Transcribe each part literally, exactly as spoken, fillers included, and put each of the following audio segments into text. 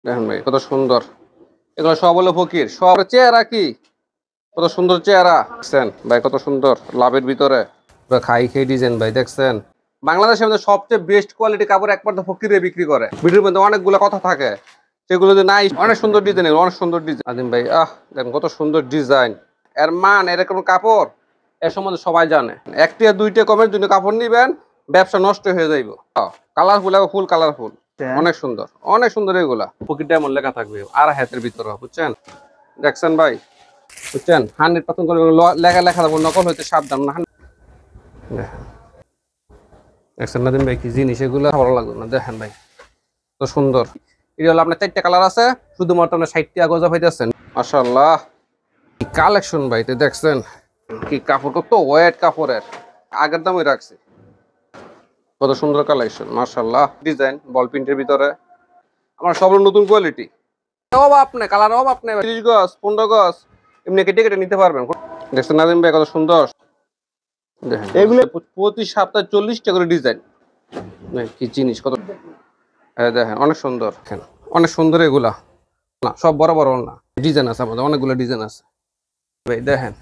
দেখেন ভাই কত সুন্দর, এগুলো সব হলো ফকির। সব চেহারা কি কত সুন্দর চেহারা দেখছেন ভাই, কত সুন্দর লাভের ভিতরে খাই খেয়ে ডিজাইন ভাই দেখছেন। বাংলাদেশের মধ্যে সবচেয়ে বেস্ট কোয়ালিটি কাপড় একমাত্র ফকিরে বিক্রি করে। ভিডিওর মধ্যে অনেকগুলো কথা থাকে, সেগুলো যে নাই। অনেক সুন্দর ডিজাইন, অনেক সুন্দর ডিজাইন আদিম ভাই। আহ দেখেন কত সুন্দর ডিজাইন, এর মান, এরকম কাপড় এর সম্বন্ধে সবাই জানে। একটি আর দুইটা কমের জন্য কাপড় নিবেন, ব্যবসা নষ্ট হয়ে যাইব। কালারফুল এবং ফুল কালারফুল, অনেক সুন্দর, অনেক সুন্দর। এগুলা ফকির ডায়মন্ড লেখা থাকবে আর হাতের ভিতরে, বুঝছেন দেখছেন ভাই, বুঝছেন। হান্ড্রেড পার্সেন্ট করে লেখা লেখা থাকবো, নকল হইতে সাবধান না। দেখছেন নাদিম ভাই কি জিনিস, এগুলো ভালো লাগলো না। দেখেন ভাই তো সুন্দর। এটা হলো আপনার চারটা কালার আছে, শুধুমাত্র আপনার ষাট টাকা গজা পাইতেছেন। মাশাআল্লাহ কি কালেকশন ভাই, তো দেখছেন কি কাপড়, কত ওয়েট কাপড়ের, আগের দামই রাখছে। কত সুন্দর কালেকশন মাশাআল্লাহ। ডিজাইন বল প্রিন্টের ভিতরে, আমার সব নতুন কোয়ালিটি। অভাব নেই, কালার অভাব নেই। ত্রিশ গজ পনেরো গজ এমনি কেটে কেটে নিতে পারবেন। দেখছেন নাদিম ভাই কত সুন্দর। দেখেন এগুলো প্রতি সপ্তাহে চল্লিশটা করে ডিজাইন, কি জিনিস কত। হ্যাঁ দেখেন অনেক সুন্দর, অনেক সুন্দর। এগুলা না সব বড় বড় না, ডিজাইন আছে আমাদের, অনেকগুলো ডিজাইন আছে ভাই। দেখেন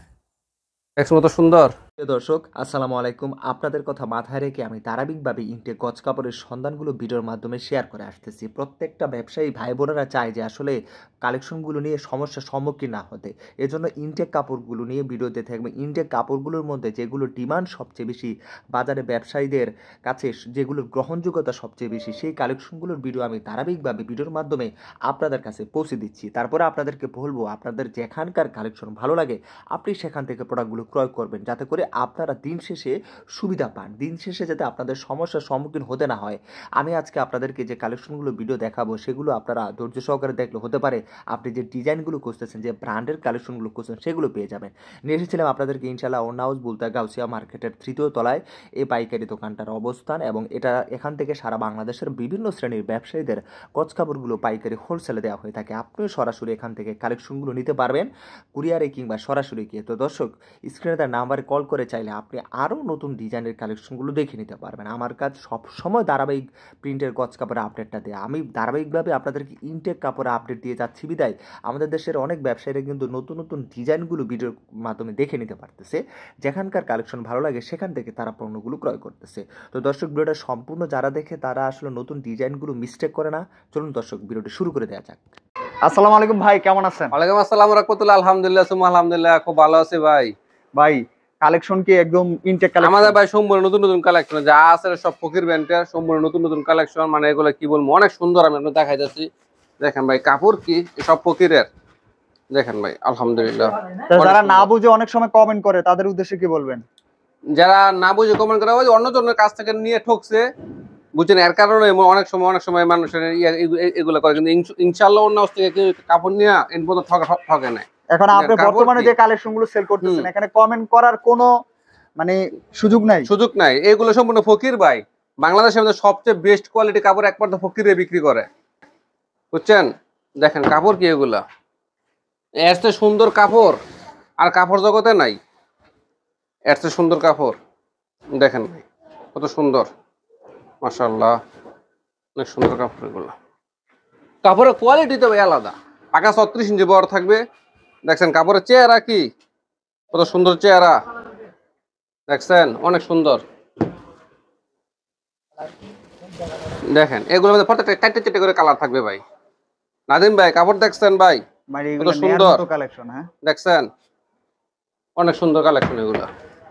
কত সুন্দর। দর্শক আসসালামু আলাইকুম। আপনাদের কথা মাথায় রেখে আমি ধারাবাহিকভাবে ইনটেক গজ কাপড়ের সন্ধানগুলো ভিডিওর মাধ্যমে শেয়ার করে আসতেছি। প্রত্যেকটা ব্যবসায়ী ভাই বোনেরা চায় যে আসলে কালেকশনগুলো নিয়ে সমস্যার সম্মুখীন না হতে, এজন্য ইনটেক কাপড়গুলো নিয়ে ভিডিও দিতে থাকবে। ইনটেক কাপড়গুলোর মধ্যে যেগুলো ডিমান্ড সবচেয়ে বেশি, বাজারে ব্যবসায়ীদের কাছে যেগুলোর গ্রহণযোগ্যতা সবচেয়ে বেশি, সেই কালেকশনগুলোর ভিডিও আমি ধারাবাহিকভাবে ভিডিওর মাধ্যমে আপনাদের কাছে পৌঁছে দিচ্ছি। তারপরে আপনাদেরকে বলবো, আপনাদের যেখানকার কালেকশন ভালো লাগে আপনি সেখান থেকে প্রোডাক্টগুলো ক্রয় করবেন, যাতে করে আপনারা দিন শেষে সুবিধা পান, দিন শেষে যাতে আপনাদের সমস্যার সম্মুখীন হতে না হয়। আমি আজকে আপনাদেরকে যে কালেকশনগুলো ভিডিও দেখাবো, সেগুলো আপনারা ধৈর্য সহকারে দেখলে হতে পারে আপনি যে ডিজাইনগুলো খুঁজতেছেন, যে ব্র্যান্ডের কালেকশনগুলো খুঁজছেন, সেগুলো পেয়ে যাবেন। নিয়ে এসেছিলাম আপনাদেরকে ইনশাআল্লাহ ওন হাউস বুলতা গাউসিয়া মার্কেটের তৃতীয় তলায় এই পাইকারি দোকানটার অবস্থান, এবং এটা এখান থেকে সারা বাংলাদেশের বিভিন্ন শ্রেণীর ব্যবসায়ীদের গজ কাপড়গুলো পাইকারি হোলসেলে দেওয়া হয়ে থাকে। আপনিও সরাসরি এখান থেকে কালেকশনগুলো নিতে পারবেন, কুরিয়ারে কিংবা সরাসরি গিয়ে। তো দর্শক, স্ক্রিনে তার নাম্বারে কল করে চাইলে আপনি আরও নতুন ডিজাইনের কালেকশনগুলো দেখে নিতে পারবেন। আমার কাজ সবসময় ধারাবাহিক প্রিন্টের গজ কাপড়ের আপডেটটা দেয়। আমি ধারাবাহিকভাবে আপনাদেরকে ইনটেক কাপড়ের আপডেট দিয়ে যাচ্ছি বিদায় আমাদের দেশের অনেক ব্যবসায়ীরা কিন্তু নতুন নতুন ডিজাইনগুলো ভিডিওর মাধ্যমে দেখে নিতে পারতেছে। যেখানকার কালেকশন ভালো লাগে সেখান থেকে তারা পণ্যগুলো ক্রয় করতেছে। তো দর্শক, ভিডিওটা সম্পূর্ণ যারা দেখে তারা আসলে নতুন ডিজাইনগুলো মিস্টেক করে না। চলুন দর্শক, ভিডিওটি শুরু করে দেওয়া যাক। আসসালামু আলাইকুম ভাই, কেমন আছেন? ওয়ালাইকুম আসসালাম রাহমাতুল্লাহ। আলহামদুলিল্লাহ সুমা আলহামদুলিল্লাহ, খুব ভালো আছি ভাই। ভাই কালেকশন কি একদম ইনটেক কালেকশন? আমাদের ভাই সম্পূর্ণ নতুন নতুন কালেকশন যা আছে সব ফকির ব্র্যান্ডের, সম্পূর্ণ নতুন নতুন কালেকশন। মানে এগুলো কি বলবো, অনেক সুন্দর। আমি আপনাকে দেখাই যাচ্ছি। দেখেন ভাই কাপড় কি সব ফকিরের। দেখেন ভাই আলহামদুলিল্লাহ। যারা না বুঝে অনেক সময় কমেন্ট করে, তাদের উদ্দেশ্যে কি বলবেন? যারা না বুঝে কমেন্ট করে, ওই অন্যজনের কাছ থেকে নিয়ে ঠকছে, বুঝছেন, এর কারণে অনেক সময় অনেক সময় মানুষের এগুলো করে। কিন্তু ইনশাআল্লাহ অন্য থেকে কেউ কাপড় নিয়ে এর মতো ঠকে নাই। এখন আপনি বর্তমানে যে কালেকশনগুলো সেল করতেছেন, এখানে কমেন্ট করার কোনো মানে সুযোগ নাই, সুযোগ নাই। এগুলো সম্পূর্ণ ফকির ভাই। বাংলাদেশের মধ্যে সবচেয়ে বেস্ট কোয়ালিটি কাপড় একমাত্র ফকিরে বিক্রি করে, বুঝছেন। দেখেন কাপড় কি, এগুলা এর চেয়ে সুন্দর কাপড় আর কাপড় জগতে নাই। এর চেয়ে সুন্দর কাপড় দেখেন ভাই, কত সুন্দর মাশাআল্লাহ, অনেক সুন্দর কাপড়। এগুলো কাপড়ের কোয়ালিটি তো ভাই আলাদা। পাকা ছত্রিশ ইঞ্চি বড় থাকবে। দেখছেন কাপড়ের চেহারা কি, কত সুন্দর চেহারা দেখছেন, অনেক সুন্দর। দেখেন এগুলোর মধ্যে প্রত্যেকটা চারটে চারটে করে কালার থাকবে ভাই। নাদিম ভাই কাপড় দেখছেন ভাই, কত সুন্দর কালেকশন। হ্যাঁ দেখছেন, অনেক সুন্দর কালেকশন এগুলো।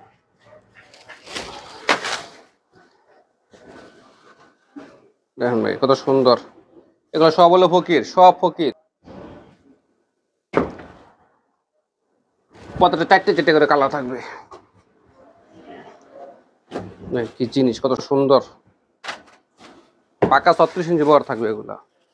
দেখেন ভাই কত সুন্দর। এগুলো সব হলো ফকির, সব ফকির। প্রত্যেকটা চারটে চারটে করে কালার থাকবে। কি জিনিস কত সুন্দর। পাকা ছত্রিশ ইঞ্চি বড় থাকবে এগুলা।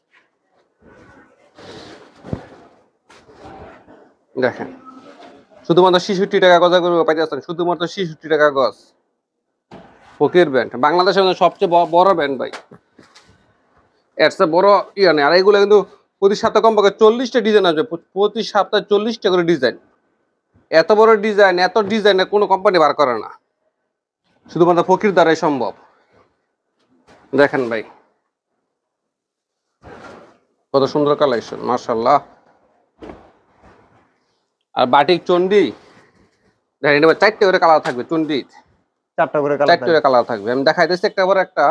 দেখেন শুধুমাত্র ছেষট্টি টাকা গজা করে পাইতেছেন, শুধুমাত্র ছেষট্টি টাকা গজ। ফকির ব্র্যান্ড বাংলাদেশের সবচেয়ে বড় ব্র্যান্ড ভাই। এর চেয়ে বড় ইয়ে নেই। আর এগুলো কিন্তু প্রতি সপ্তাহে কমপক্ষে চল্লিশটা ডিজাইন আসবে, প্রতি সপ্তাহে চল্লিশটা করে ডিজাইন। এত বড় ডিজাইন, এত ডিজাইন কোনো কোম্পানি বার করে না, শুধুমাত্র ফকির দ্বারাই সম্ভব। দেখেন ভাই কত সুন্দর কালেকশন মাশাআল্লাহ। আর বাটিক চন্ডি দেখেন, এটা চারটে করে কালার থাকবে। চন্ডি চারটা করে কালার চারটে করে কালার থাকবে। আমি দেখাইতেছি একটা পর একটা।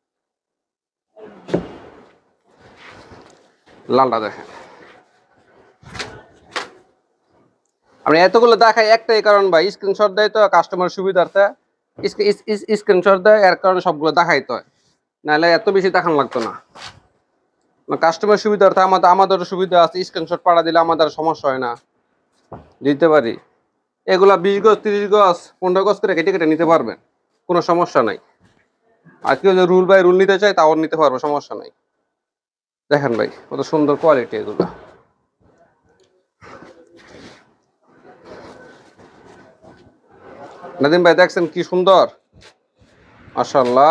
লালটা দেখেন, আমি এতগুলো দেখাই একটাই কারণ ভাই, স্ক্রিনশট দেয় তো কাস্টমার সুবিধার্থে। স্ক্রিনশট দেয় এর কারণে সবগুলো দেখাইতে হয়, নাহলে এত বেশি দেখানো লাগতো না। কাস্টমার সুবিধার্থে আমাদের আমাদেরও সুবিধা আছে, স্ক্রিনশট পাঠা দিলে আমাদের সমস্যা হয় না, দিতে পারি। এগুলা বিশ গজ তিরিশ গজ পনেরো গজ করে কেটে কেটে নিতে পারবেন, কোনো সমস্যা নাই। আর কেউ যদি রুল বাই রুল নিতে চায় তাও নিতে পারবো, সমস্যা নাই। দেখেন ভাই কত সুন্দর কোয়ালিটি এগুলা। নাদিম ভাই দেখছেন কি সুন্দর, মাশাআল্লাহ।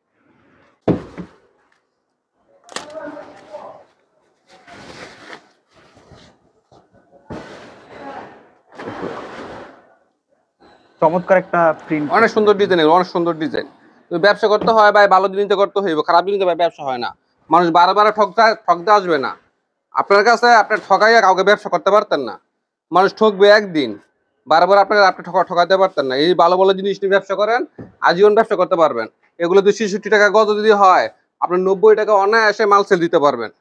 চমৎকার একটা প্রিন্ট, অনেক সুন্দর ডিজাইন, অনেক সুন্দর ডিজাইন। তুমি ব্যবসা করতে হয় ভাই, ভালো জিনিস করতে হইব, খারাপ জিনিস ভাই ব্যবসা হয় না। মানুষ বারবার ঠকতে ঠকতে আসবে না আপনার কাছে। আপনার ঠকাইয়া কাউকে ব্যবসা করতে পারতেন না, মানুষ ঠকবে একদিন। বারবার আপনার আপনি ঠকা ঠকাতে পারতেন না। এই ভালো ভালো জিনিস নিয়ে ব্যবসা করেন, আজীবন ব্যবসা করতে পারবেন। এগুলো যদি ছেষট্টি টাকা গজ যদি হয়, আপনার নব্বই টাকা অনায়াসে মাল সেল দিতে পারবেন।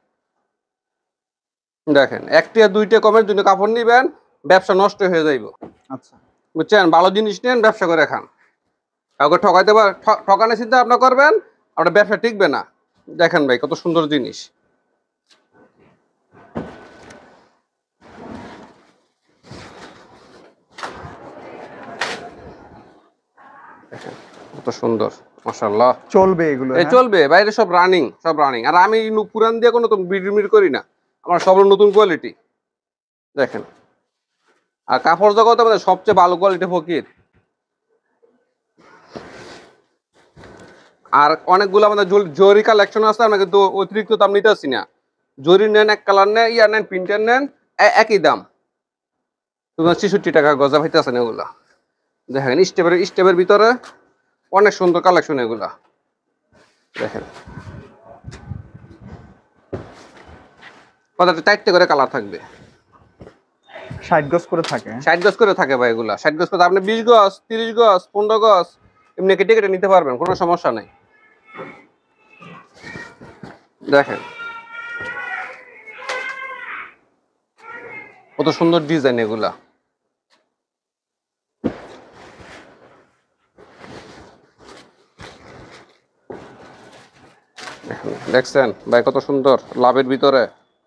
দেখেন একটা দুইটা কমের জন্য কাপড় নিবেন, ব্যবসা নষ্ট হয়ে যাইব। আচ্ছা বুঝছেন, ভালো জিনিস নেন, ব্যবসা করে খান। কাউকে ঠকাইতে পার ঠকানোর চিন্তা আপনার করবেন, আপনার ব্যবসা টিকবে না। দেখেন ভাই কত সুন্দর জিনিস। দেখেন কত সুন্দর, মাশাআল্লাহ। চলবে এগুলো? এই চলবে বাইরে, সব রানিং, সব রানিং। আর আমি পুরান দিয়ে কোনো বিড়মিড় করি না, আমার সব নতুন কোয়ালিটি। দেখেন, আর কাপড় জগতে আমাদের সবচেয়ে ভালো কোয়ালিটি ফকির। আর অনেকগুলো আমাদের জরি কালেকশন আছে, আমরা কিন্তু অতিরিক্ত দাম নিতে আসছি না। জরি নেন, এক কালার নেন, ইয়ার নেন, প্রিন্টার নেন, একই দাম। তোমার ছেষট্টি টাকা গজা ভাইতে আছেন এগুলা। দেখেন স্টেপের স্টেপের ভিতরে অনেক সুন্দর কালেকশন এগুলা। দেখেন কতটা চারটে করে কালার থাকবে, ষাট গজ করে থাকে। ষাট গজ করে থাকে ভাই এগুলা। ষাট গজ করে আপনি বিশ গজ তিরিশ গজ পনেরো গজ এমনি কেটে কেটে নিতে পারবেন, কোনো সমস্যা নেই। দেখেন কত সুন্দর ডিজাইন এগুলা। দেখছেন ভাই কত সুন্দর, লাভের ভিতরে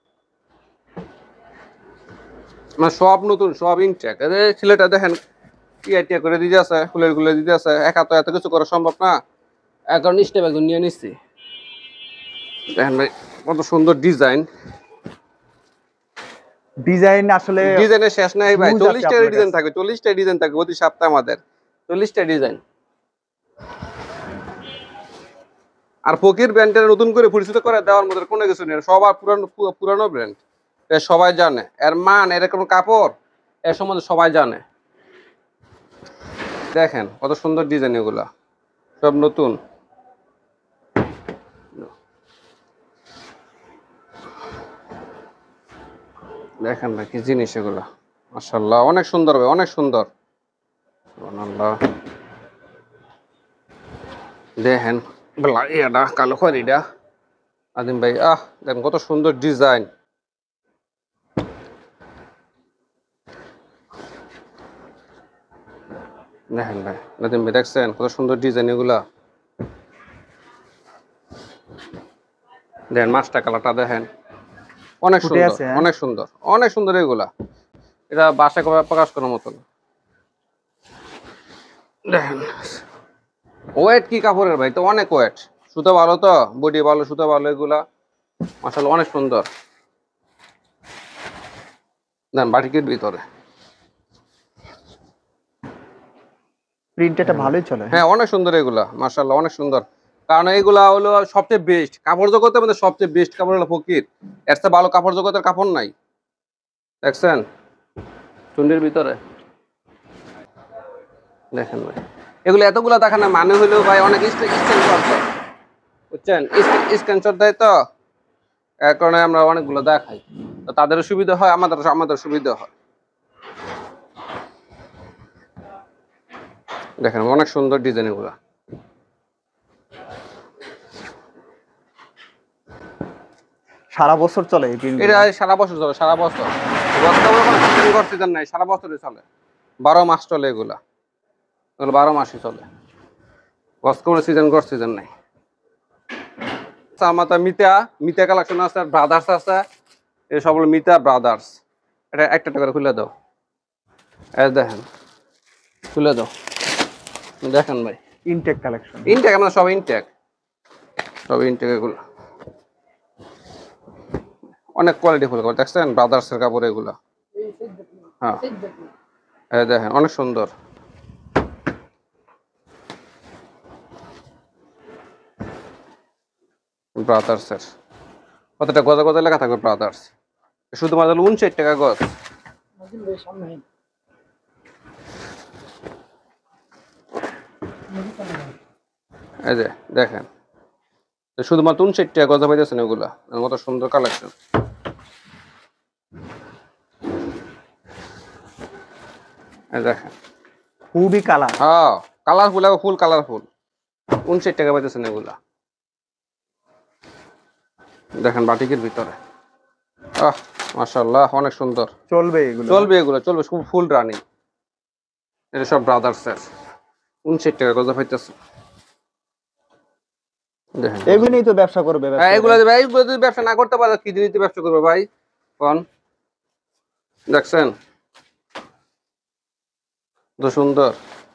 মানে সব নতুন, সব ইনটেক। ছেলেটা দেখেন টিয়া টিয়া করে দিতে আছে, ফুলের গুলো দিতে আছে। একা তো এত কিছু করা সম্ভব না, এখন স্টেপ একজন নিয়ে নিচ্ছি। দেখেন ভাই কত সুন্দর ডিজাইন। ডিজাইন আসলে ডিজাইনের শেষ নাই ভাই, চল্লিশটা ডিজাইন থাকবে, চল্লিশটা ডিজাইন থাকবে প্রতি সপ্তাহে আমাদের, চল্লিশটা ডিজাইন। আর ফকির ব্র্যান্ডের নতুন করে পরিচিত করে দেওয়ার মধ্যে কোনো কিছু নেই, সবার পুরানো পুরানো ব্র্যান্ড, সবাই জানে এর মান, এরকম কাপড় এর সম্বন্ধে সবাই জানে। দেখেন কত সুন্দর ডিজাইন এগুলা, সব নতুন। দেখেন ভাই কি জিনিস এগুলা, মাশাআল্লাহ অনেক সুন্দর ভাই, অনেক সুন্দর। সুবহানাল্লাহ। দেখেন এটা কালো খয়েরিটা আদিম ভাই, আহ দেখেন কত সুন্দর ডিজাইন। দেখেন ভাই নাদিম ভাই দেখছেন কত সুন্দর ডিজাইন এগুলা। দেখেন মাস্টার কালারটা দেখেন, অনেক সুন্দর, অনেক সুন্দর, অনেক সুন্দর এগুলা। এটা বাসায় প্রকাশ করার মতন। দেখেন ওয়েট কি কাপড়ের ভাই, তো অনেক ওয়েট, সুতো ভালো, তো বডি ভালো, সুতো ভালো এগুলা, মাশাআল্লাহ অনেক সুন্দর। দেন বাটিকের ভিতরে প্রিন্টটা ভালোই চলে। হ্যাঁ অনেক সুন্দর এগুলা, মাশাআল্লাহ অনেক সুন্দর। কারণ এগুলা হলো সবচেয়ে বেস্ট কাপড় জগতে, আমাদের সবচেয়ে বেস্ট কাপড় হলো ফকির। এর চেয়ে ভালো কাপড় জগতের কাপড় নাই। দেখছেন চুন্ডির ভিতরে, দেখেন ভাই এগুলো এতগুলা দেখা না মানে হইলেও ভাই অনেক স্ক্রিনশট দেয়, বুঝছেন, স্ক্রিনশট দেয় তো এর কারণে আমরা অনেকগুলো দেখাই, তো তাদেরও সুবিধা হয়, আমাদের আমাদের সুবিধা হয়। দেখেন অনেক সুন্দর ডিজাইন এগুলা। সারা বছর চলে এই প্রিন্ট? এটা সারা বছর চলে, সারা বছর। সিজন নাই, সারা বছরই চলে, বারো মাস চলে এগুলা, এগুলো বারো মাসই চলে, গসকমের সিজন গড় সিজন নাই। আমার মিতা মিতা কালেকশন আছে, ব্রাদার্স আছে, এই সব হলো মিতা ব্রাদার্স। এটা একটা একটা করে খুলে দাও, এই দেখেন খুলে দাও, দেখেন ভাই ইনটেক কালেকশন। ইনটেক, আমরা সব ইনটেক, সব ইনটেক এগুলো। অনেক কোয়ালিটি ফুল কাপড় দেখছেন, ব্রাদার্সের কাপড় এগুলো। হ্যাঁ এই দেখেন অনেক সুন্দর। ব্রাদার্সের কতটা গজা গজা লেখা থাকবে ব্রাদার্স, শুধুমাত্র উনষাট টাকা গজ। এই যে দেখেন শুধুমাত্র উনষাট টাকা গজা পাইতেছেন এগুলা, কত সুন্দর কালেকশন। এই দেখেন খুবই কালার, হ্যাঁ কালারফুল, ফুল কালারফুল, উনষাট টাকা পাইতেছেন এগুলা। দেখেন বাটিকের ভিতরে, আহ মাশাআল্লাহ অনেক সুন্দর। চলবে এগুলো? চলবে এগুলো, চলবে, খুব ফুল রানিং। এটা সব ব্রাদার্সের, উনষাট টাকা গজা পাইতেছে। দেখেন এগুলো নিয়ে তো ব্যবসা করবে। হ্যাঁ এগুলো ভাই, এগুলো যদি ব্যবসা না করতে পারে কি জিনিস ব্যবসা করবে ভাই কোন? দেখছেন তো সুন্দর।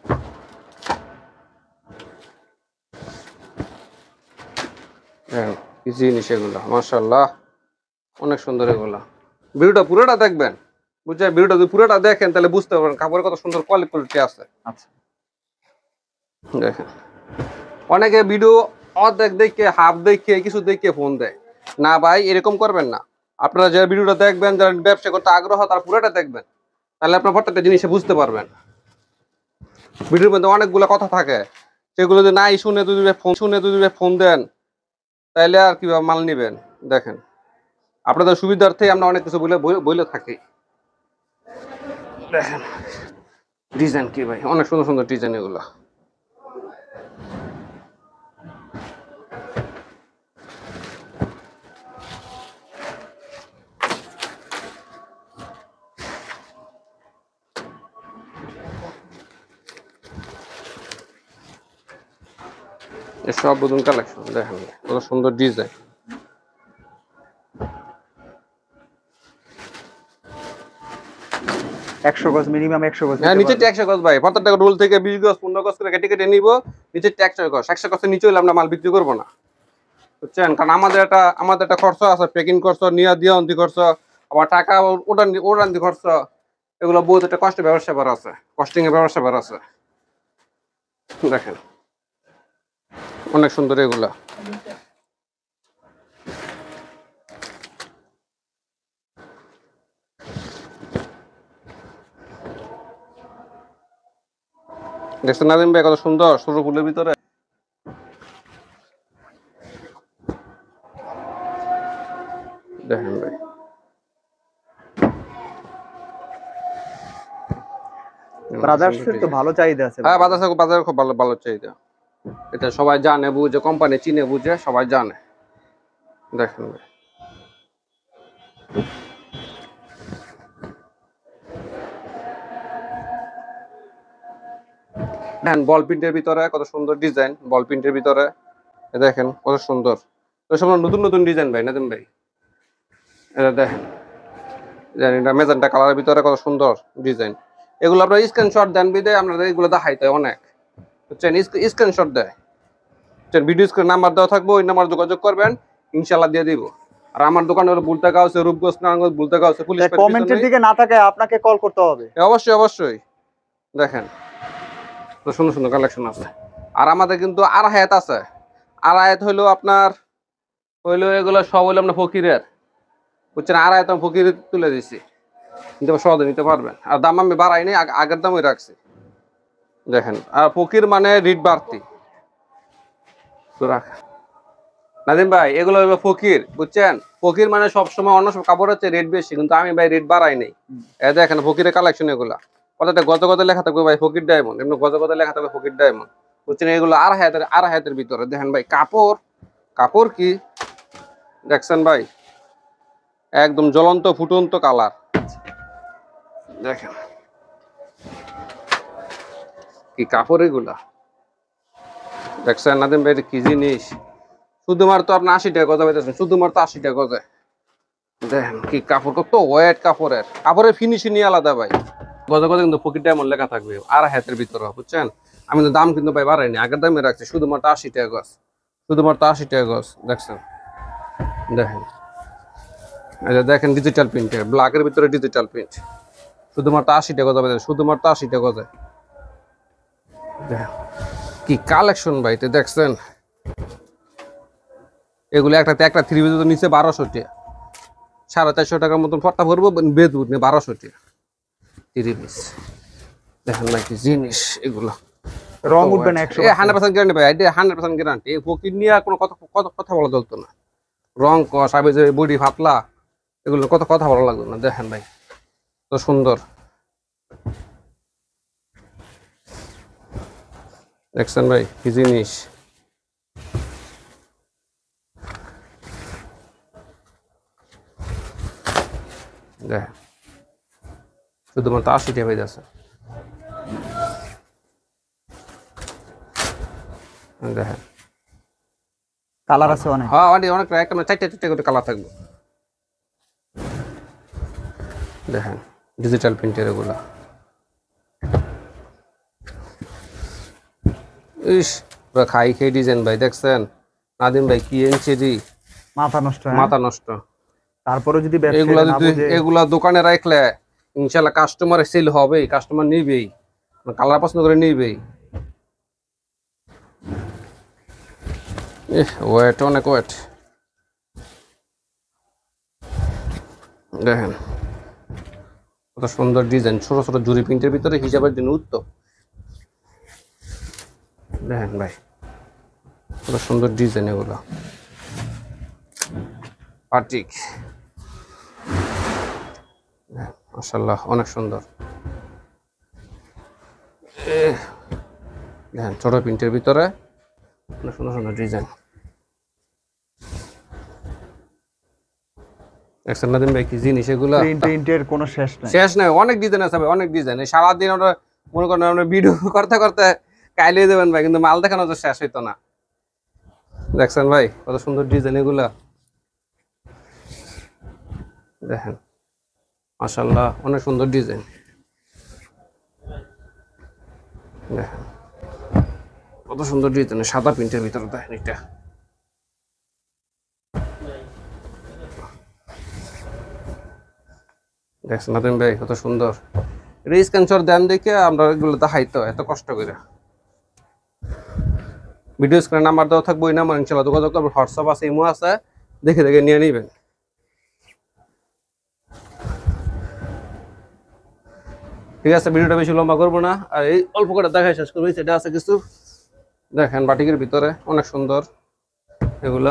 কি জিনিস এগুলো, মাশাআল্লাহ অনেক সুন্দর এগুলো। ভিডিওটা পুরোটা দেখবেন, বুঝছেন? ভিডিওটা যদি পুরোটা দেখেন তাহলে বুঝতে পারবেন কাপড়ের কত সুন্দর কোয়ালিটি আছে। আচ্ছা দেখেন অনেকে ভিডিও অর্ধেক দেখে, হাফ দেখে, কিছু দেখে ফোন দেয় না। ভাই এরকম করবেন না, আপনারা যে ভিডিওটা দেখবেন, যারা ব্যবসা করতে আগ্রহ তারা পুরোটা দেখবেন, তাহলে আপনার প্রত্যেকটা জিনিসে বুঝতে পারবেন। ভিডিওর মধ্যে অনেকগুলো কথা থাকে, সেগুলো যদি নাই শুনে যদি ফোন শুনে যদি ফোন দেন তাহলে আর কিভাবে মাল নিবেন। দেখেন আপনাদের সুবিধার্থে আমরা অনেক কিছু বলে বলে থাকি। দেখেন ডিজাইন কি ভাই, অনেক সুন্দর সুন্দর ডিজাইন এগুলো। সব নতুন কালেকশন, দেখেন কত সুন্দর ডিজাইন। একশো গজ মিনিমাম, একশো গজ। হ্যাঁ নিচে একশো গজ ভাই, প্রত্যেকটা রোল থেকে বিশ গজ পনেরো গজ করে কেটে কেটে নিবো। নিচে একশো গজ, একশো গজের নিচে হলে আমরা মাল বিক্রি করবো না, বুঝছেন? কারণ আমাদের একটা আমাদের একটা খরচ আছে, প্যাকিং খরচ, নিয়ে দিয়া অন্তি খরচ, আবার টাকা ওটান ওটান্তি খরচ, এগুলো বহুত একটা কষ্টের ব্যবসা ব্যাপার আছে, কস্টিং এর ব্যবসা ব্যাপার আছে। দেখেন অনেক সুন্দর এগুলা। দেখছেন নাদিম ভাই কত সুন্দর সরু ফুলের ভিতরে। দেখেন ভাই ব্রাদার্সের তো ভালো চাহিদা আছে। হ্যাঁ বাজারে বাজারে খুব ভালো ভালো চাহিদা, এটা সবাই জানে বুঝে, কোম্পানি চিনে বুঝে সবাই জানে। দেখেন ভাই দেখেন বল প্রিন্টের ভিতরে কত সুন্দর ডিজাইন, বল প্রিন্টের ভিতরে দেখেন কত সুন্দর। তো সব নতুন নতুন ডিজাইন ভাই নাদিম ভাই, এটা দেখেন এটা মেজেন্টা কালারের ভিতরে কত সুন্দর ডিজাইন। এগুলো আপনার স্ক্রিনশট দেন বিদে আপনাদের এগুলো দেখাইতে অনেক, বুঝছেন? স্ক্রিনশট দেয়, ভিডিও স্ক্রিন নাম্বার দেওয়া থাকবে, ওই নাম্বার যোগাযোগ করবেন, ইনশাআল্লাহ দিয়ে দিব। আর আমার দোকানে হলো বুলতাগা আছে, রূপগঞ্জ, নারায়ণগঞ্জ, বুলতাগা আছে। পুলিশ কমেন্টের দিকে না থাকে আপনাকে কল করতে হবে। অবশ্যই অবশ্যই। দেখেন তো সুন্দর সুন্দর কালেকশন আছে। আর আমাদের কিন্তু আর হায়াত আছে, আর হায়াত হইলো আপনার হইলো এগুলো সব হইলো আপনার ফকিরের, বুঝছেন? আর হায়াত ফকির তুলে দিচ্ছি, কিন্তু সহজে নিতে পারবেন। আর দাম আমি বাড়াইনি, আগের দামই রাখছি। দেখেন আর ফকির মানে রিট বাড়তি তো রাখ। নাদিম ভাই এগুলো হলো ফকির, বুঝছেন? ফকির মানে সবসময় অন্য সব কাপড় হচ্ছে রেট বেশি, কিন্তু আমি ভাই রেট বাড়াই নাই। এই দেখেন ফকিরের কালেকশন এগুলা, কথাটা গজ গজে লেখা থাকবে ভাই ফকির ডায়মন্ড, এমনি গজ গজে লেখা থাকবে ফকির ডায়মন্ড, বুঝছেন? এগুলো আড়াই হাতের আড়াই হাতের ভিতরে দেখেন ভাই, কাপড় কাপড় কি দেখছেন ভাই, একদম জ্বলন্ত ফুটন্ত কালার। দেখেন কি কাপড় এগুলা, দেখছেন নাদিম ভাই কি জিনিস? শুধুমাত্র আপনার আশি টাকা গজা পাইতেছেন, শুধুমাত্র আশি টাকা গজে। দেখেন কি কাপড়, কত ওয়েট কাপড়ের, কাপড়ের ফিনিশিং আলাদা ভাই। গজা গজা কিন্তু ফকির ডায়মন্ড লেখা থাকবে আর হাতের ভিতরে, বুঝছেন? আমি তো দাম কিন্তু ভাই বাড়াইনি, আগের দামে রাখছি, শুধুমাত্র আশি টাকা গজ, শুধুমাত্র আশি টাকা গজ। দেখছেন দেখেন, এই যে দেখেন ডিজিটাল প্রিন্টের, ব্ল্যাকের ভিতরে ডিজিটাল প্রিন্ট, শুধুমাত্র আশি টাকা গজা পাইতেছেন, শুধুমাত্র আশি টাকা গজে। দেখেন কি কালেকশন ভাই, তো দেখছেন এগুলো একটাতে একটা থ্রি পিস নিচে বারোশো টাকা, সাড়ে চারশো টাকার মতন ফটা ভরবো, বেদুর নিয়ে বারোশো টাকা থ্রি পিস। দেখেন নাকি জিনিস এগুলো, রং উঠবে না একশো হান্ড্রেড পার্সেন্ট গ্যারান্টি ভাই, এটা হান্ড্রেড পার্সেন্ট গ্যারান্টি। এই ফকির নিয়ে কোনো কথা কথা বলা চলতো না, রং কষ আবে যে বডি ফাতলা, এগুলো কত কথা ভালো লাগতো না। দেখেন ভাই তো সুন্দর, দেখছেন ভাই কি জিনিস? দেখেন শুধুমাত্র আশি টাকা হয়ে যাচ্ছে। দেখেন কালার আছে অনেক। হ্যাঁ অনেক অনেক একটা চারটে চারটে করে কালার থাকবে। দেখেন ডিজিটাল প্রিন্টের এগুলো, ইস পুরো খাই খেয়ে ডিজাইন ভাই। দেখছেন নাদিম ভাই কি এনছে জি, মাথা নষ্ট, মাথা নষ্ট। তারপরে যদি এগুলা যদি এগুলা দোকানে রাখলে ইনশাল্লাহ কাস্টমার সেল হবেই, কাস্টমার নিবেই, কালার পছন্দ করে নিবেই। ওয়েট অনেক ওয়েট। দেখেন কত সুন্দর ডিজাইন, ছোট ছোট জুরি প্রিন্টের ভিতরে হিসাবের জন্য উত্তম। দেখেন ভাই কত সুন্দর ডিজাইন এগুলো, পার্টিক মাশাআল্লাহ অনেক সুন্দর। দেখেন ছোট প্রিন্টের ভিতরে অনেক সুন্দর সুন্দর ডিজাইন। দেখছেন নাদিম ভাই কি জিনিস এগুলা, প্রিন্টের কোনো শেষ নাই, শেষ নাই, অনেক ডিজাইন আছে ভাই, অনেক ডিজাইন। সারাদিন ওরা মনে করেন আমরা ভিডিও করতে করতে কাইলিয়ে দেবেন ভাই, কিন্তু মাল দেখানো তো শেষ হইতো না। দেখছেন ভাই কত সুন্দর ডিজাইন এগুলা, দেখেন মাশাআল্লাহ অনেক সুন্দর ডিজাইন। দেখেন কত সুন্দর ডিজাইন, সাদা প্রিন্টের ভিতরে। দেখেন এটা দেখছেন নাদিম ভাই কত সুন্দর। এটা স্ক্যানশট দেন দেখে আমরা এগুলো দেখাইতো এত কষ্ট করে। ভিডিও স্ক্রিনে নাম্বার দেওয়া থাকবো, ওই নাম্বার ইনশাআল্লাহ যোগাযোগ করবেন, হোয়াটসঅ্যাপ আছে, ইমো আছে, দেখে দেখে নিয়ে নেবেন। ঠিক আছে, ভিডিওটা বেশি লম্বা করবো না, আর এই অল্প করে দেখাই শেষ করবো। সেটা আছে কিছু, দেখেন বাটিকের ভিতরে অনেক সুন্দর এগুলা।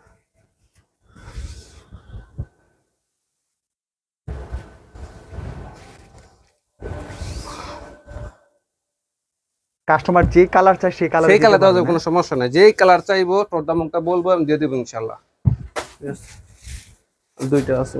কাস্টমার যে কালার চাই সেই কালার, সেই কালার দেওয়া যাবে, কোনো সমস্যা নাই। যেই কালার চাইবো তোর দামটা বলবো, আমি দিয়ে দেবো ইনশাল্লাহ। দুইটা আছে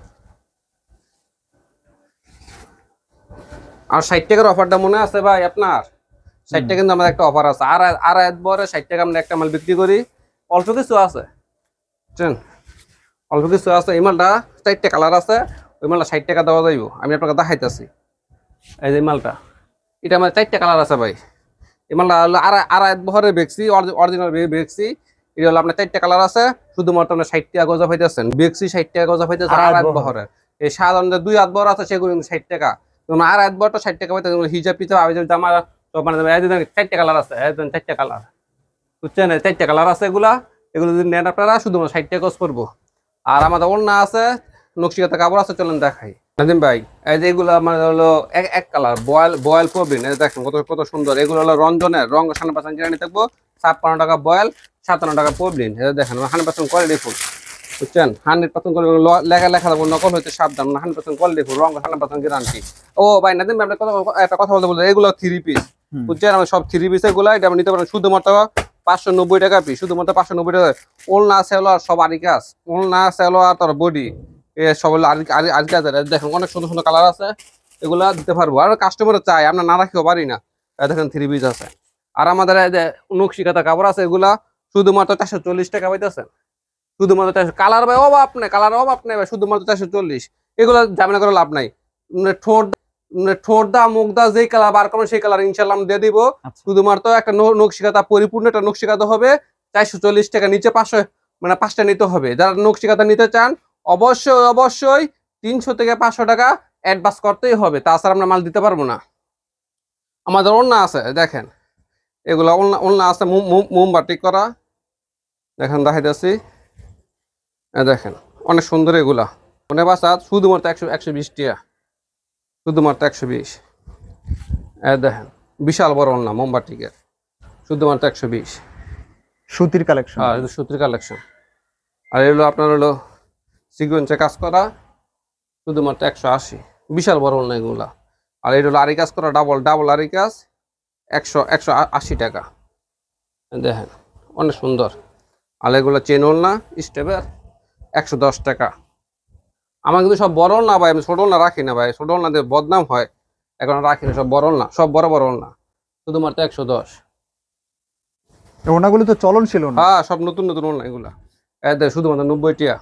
আর ষাট টাকার অফারটা মনে আছে ভাই আপনার? ষাট টাকা কিন্তু আমাদের একটা অফার আছে, আর আর একবারে ষাট টাকা আমরা একটা মাল বিক্রি করি। অল্প কিছু আছে, বুঝছেন, অল্প কিছু আছে। এই মালটা চারটে কালার আছে, ওই মালটা ষাট টাকা দেওয়া যাইব। আমি আপনাকে দেখাইতেছি, এই যে মালটা, এটা আমার চারটে কালার আছে ভাই। এই মালটা হলো আর আর এক বহরে বেচছি, অরিজিনাল বেচছি। এটা হলো আপনার চারটে কালার আছে, শুধুমাত্র আপনার ষাট টাকা গজা পাইতেছেন। বেচছি ষাট টাকা গজা পাইতেছেন আর এক বহরের। এই সাধারণ দুই হাত বহর আছে সেগুলো কিন্তু ষাট টাকা, আর এক বহরটা ষাট টাকা পাইতেছেন। হিসাব পিছাব আমি যদি আমার মানে চারটে কালার আছে, একদম চারটে কালার, বুঝছেন, চারটে কালার আছে এগুলা। এগুলো যদি নেন আপনারা শুধুমাত্র ষাট টাকা গজ পড়বো। আর আমাদের ওড়না আছে, নকশিকাতা কাপড় আছে, চলেন দেখাই। নাদিম ভাই এই যে এগুলো আমার হলো এক এক কালার বয়েল বয়েল প্রবীণ, দেখেন কত কত সুন্দর। এগুলো হলো রঞ্জনের রং, সামনে পাশে গ্যারান্টি থাকবো, ছাপ্পান্ন টাকা বয়েল, সাতান্ন টাকা পবলিন। এটা দেখেন হান্ড্রেড পার্সেন্ট কোয়ালিটি ফুল, বুঝছেন? হান্ড্রেড পার্সেন্ট কোয়ালিটি, লেখা লেখা থাকবো নকল হইতে সাবধান, হান্ড্রেড পার্সেন্ট কোয়ালিটি ফুল, রং হান্ড্রেড পার্সেন্ট গ্যারান্টি। ও ভাই নাদিম ভাই আপনার কথা একটা কথা বলতে বলতে, এগুলো থ্রি পিস, বুঝছেন? আমার সব থ্রি পিস এগুলো, এটা আপনি নিতে পারেন শুধুমাত্র পাঁচশো নব্বই টাকা পিস, শুধুমাত্র পাঁচশো নব্বই টাকা। ওলনা সেলোয়ার সব আরি কাজ, ওলনা সেলোয়ার তার বডি এ সব আরি কাজ। দেখেন অনেক সুন্দর সুন্দর কালার আছে, এগুলা দিতে পারবো। আর কাস্টমার চাই, আমরা না রাখিও পারি না। দেখেন থ্রি পিস আছে। আর আমাদের নকশি কাঁথা কাপড় আছে, এগুলা শুধুমাত্র চারশো চল্লিশ টাকা পাইতেছেন, শুধুমাত্র চারশো। কালার ভাই অভাব নেই, কালার অভাব নেই ভাই, শুধুমাত্র চারশো চল্লিশ। এগুলো ঝামেলা করে লাভ নাই। ঠোঁট ঠোঁট দা মুখ দা যেই কালার বার করবেন সেই কালার ইনশাল্লাহ আমি দিয়ে দিব। শুধুমাত্র একটা নকশি কাঁথা, পরিপূর্ণ একটা নকশি কাঁথা হবে চারশো চল্লিশ টাকা, নিচে পাঁচশো মানে পাঁচটা নিতে হবে। যারা নকশি কাঁথা নিতে চান অবশ্যই অবশ্যই তিনশো থেকে পাঁচশো টাকা অ্যাডভান্স করতেই হবে, তাছাড়া আমরা মাল দিতে পারবো না। আমাদের ওড়না আছে দেখেন, এগুলা ওড়না ওড়না আছে মোমবাতি করা, দেখেন দেখাইতেছি, দেখেন অনেক সুন্দর এগুলা। মনে বাসা শুধুমাত্র একশো একশো বিশ টাকা, শুধুমাত্র একশো বিশ। দেখেন বিশাল বড় ওড়না মোমবাতিকের, শুধুমাত্র একশো বিশ। সুতির কালেকশন, আর এটা সুতির কালেকশন। আর এগুলো আপনার হলো সিকোয়েন্সে কাজ করা, শুধুমাত্র একশো আশি। বিশাল বড় ওড়না এগুলা। আর এটা হলো আরি কাজ করা, ডাবল ডাবল আরি কাজ, একশো একশো আশি টাকা। দেখেন অনেক সুন্দর। আর এগুলো চেন ওড়না স্টেপের, একশো দশ টাকা। আমার কিন্তু সব বড় না ভাই, আমি ছোট না রাখি না ভাই, ছোট না দিয়ে বদনাম হয়, এখন রাখি না, সব বড় না, সব বড় বড় না, শুধুমাত্র একশো দশ। ওনাগুলো তো চলনশীল না? হ্যাঁ সব নতুন নতুন ওড়না এগুলা। এদের শুধুমাত্র নব্বই টাকা।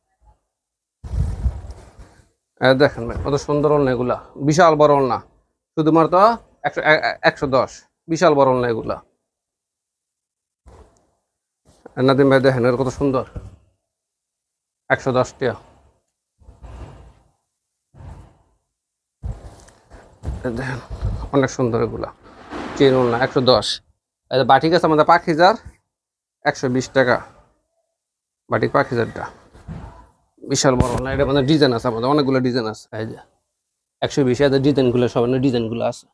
দেখেন ভাই কত সুন্দর ওড়না এগুলা, বিশাল বড় ওড়না, শুধুমাত্র একশো একশো দশ। বিশাল বড় ওড়না এগুলা। নাদিম ভাই দেখেন কত সুন্দর, একশো দশ টাকা। দেখেন অনেক সুন্দর এগুলা, চেন ওড়না একশো দশ। বাটিক আছে আমাদের পাখিজার, একশো বিশ টাকা বাটিক পাখিজারটা, বিশাল বড় না। এটা মানে ডিজাইন আছে আমাদের, অনেকগুলো ডিজাইন আছে। এই যে একশো বিশ, এদের ডিজাইনগুলো সব ডিজাইনগুলো আছে।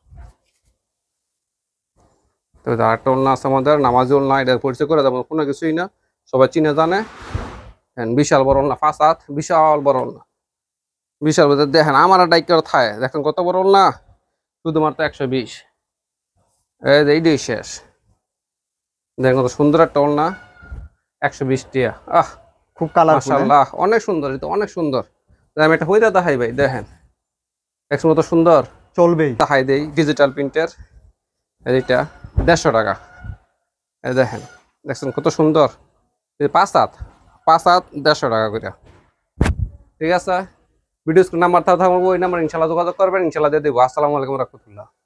তবে আরেকটা ওড়না আছে আমাদের নামাজি ওড়না, এটার পরিচয় করে দেবো, কোনো কিছুই না, সবাই চিনে জানে। বিশাল বড় ওড়না, পাঁচ হাত, বিশাল বড় ওড়না, বিশাল বড়। দেখেন আমার ডাইকার থায়, দেখেন কত বড় ওড়না, শুধুমাত্র একশো বিশ। এই যে এইটাই শেষ। দেখেন কত সুন্দর একটা ওড়না, একশো বিশ টাকা। আহ খুব কালার, মাশাআল্লাহ অনেক সুন্দর, এটা অনেক সুন্দর। আমি একটা হইতা দেখাই ভাই, দেখেন একশো মতো সুন্দর, চলবেই। দেখাই দেই ডিজিটাল প্রিন্টের, এইটা দেড়শো টাকা। এই দেখেন, দেখছেন কত সুন্দর, পাঁচ হাত, পাঁচ হাত দেড়শো টাকা করে। ঠিক আছে, ভিডিও নাম্বার থাকবো, ওই নাম্বার ইনশাল্লাহ যোগাযোগ করবেন, ইনশাল্লাহ দিয়ে দেবো। আসসালামু আলাইকুম রহমতুল্লাহ।